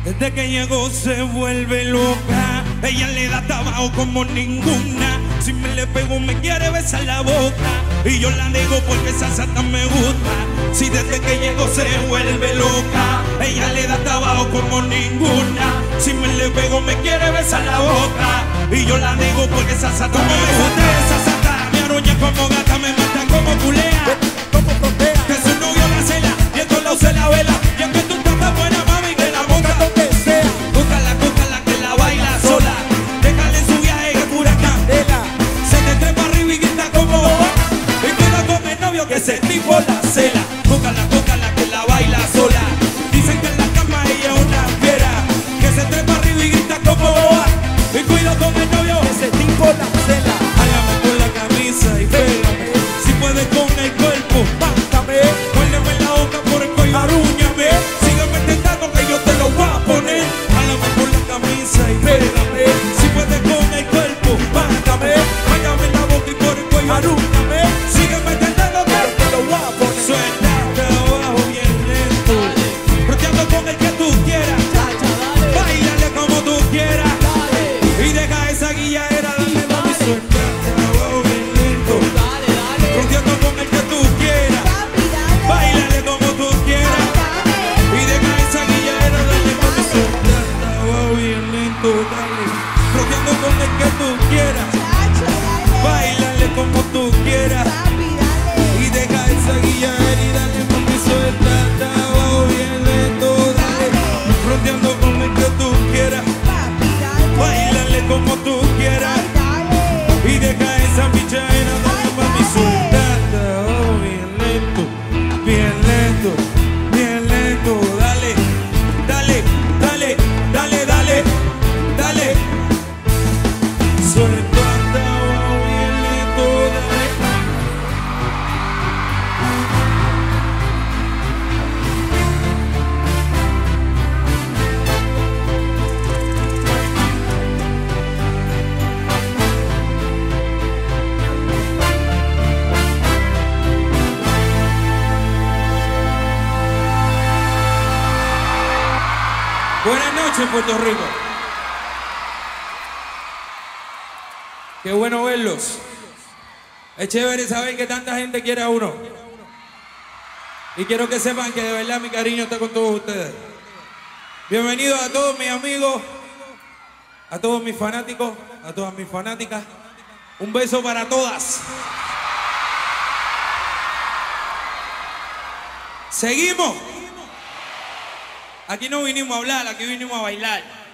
Desde que llegó se vuelve loca. Ella le da trabajo como ninguna. Si me le pego me quiere besar la boca. Y yo la digo porque esa sata me gusta. Si desde que llegó se vuelve loca. Ella le da trabajo como ninguna. Si me le pego me quiere besar la boca. Y yo la digo porque esa sata me gusta. Esa sata me aruña como gata, me mata como culea. Como frontea, Que su novio la cela y en todos lados se la vela. Y es que tú estás tan buena, mami, que la monta donde sea, Búscala que la baila sola. Déjale en su viaje que pura candela. Se te trepa arriba y grita como va. Y cuida con el novio que ese tipo la cela. Búscala que la baila sola. Dicen que en la cama ella es una fiera. Que se trepa arriba y grita como va. Y cuida con el novio que ese tipo la cela. Hágame con la camisa y pégame. Si puedes con el cuerpo, mándame, muérdeme la boca por el cuello, arrúñame. Sígueme intentando que yo te lo voy a poner. Jálame por la camisa y pégame. Si puedes con el cuerpo, mándame. Muérdeme la boca y por el cuello, arrúñame. sígueme intentando que yo te lo voy a poner. Suéltate abajo bien lento, roteando con el que tú quieras. Báilale como tú quieras. Y deja esa guilladera, dale mami. Suéltate abajo bien lento, roteando con el que tú quieras. Báilale como tú quieras. Y deja esa guilladera, dale mami. Suéltate abajo bien lento, dale. Roteando con el que tú quieras. Báilale como tú quieras. Y deja esa guilladera y dale mami. Suéltate abajo bien lento, dale. Roteando con el que tú quieras. Báilale como tú quieras. Y deja esa pichadera, dale mami. Suéltate abajo bien lento, bien lento, bien lento. Dale, dale, dale, dale, dale, dale. Suéltate abajo bien lento, dale. Buenas noches, Puerto Rico. Qué bueno verlos. Es chévere saber que tanta gente quiere a uno. Y quiero que sepan que de verdad mi cariño está con todos ustedes. Bienvenidos a todos mis amigos, a todos mis fanáticos, a todas mis fanáticas. Un beso para todas. Seguimos. Aquí no vinimos a hablar, aquí vinimos a bailar.